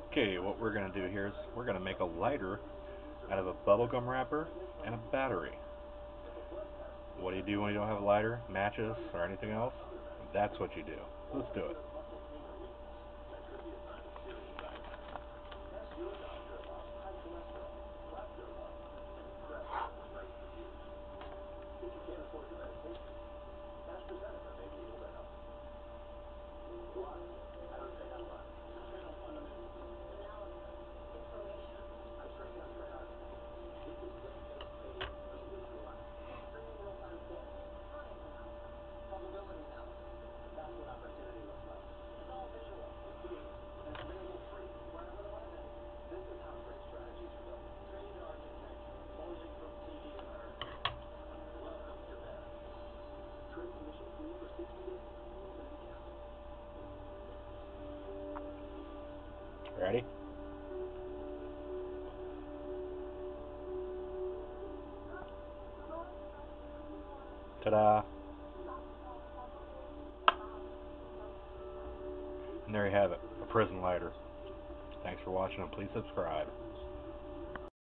Okay, what we're going to do here is we're going to make a lighter out of a bubblegum wrapper and a battery. What do you do when you don't have a lighter, matches, or anything else? That's what you do. Let's do it. Ready? Ta-da! And there you have it, a prison lighter. Thanks for watching and please subscribe.